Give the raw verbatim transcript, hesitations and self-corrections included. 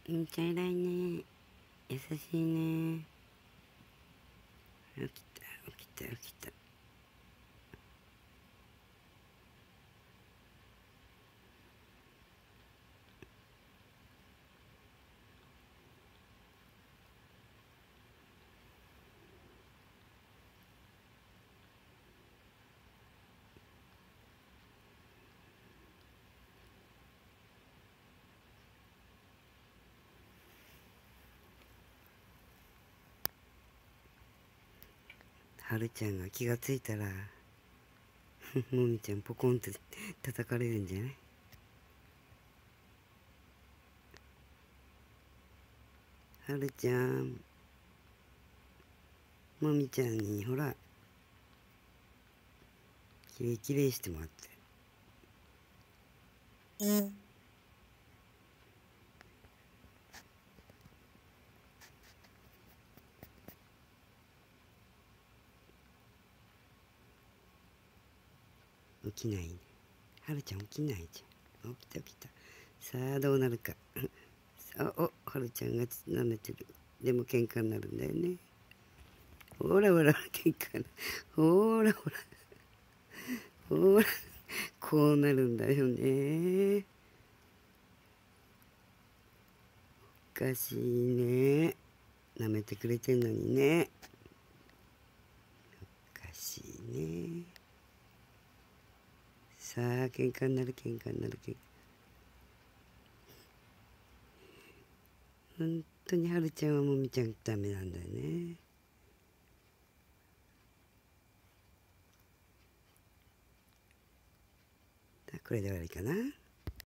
みーちゃん偉いね。優しいね。起きた起きた起きた。はるちゃんが気がついたらもみちゃんポコンって叩かれるんじゃない？はるちゃん、もみちゃんにほらきれいきれいしてもらって。うん起きないね。はるちゃん起きないじゃん。起きた起きた。さあどうなるか。さあ、お、はるちゃんが舐めてる。でも喧嘩になるんだよね。ほらほら喧嘩な。ほらほらほら、こうなるんだよね。おかしいね。舐めてくれてんのにね。おかしいね。さあ喧嘩になる喧嘩になる喧嘩。本当にはるちゃんはもみちゃんダメなんだよね。これで終わりかな。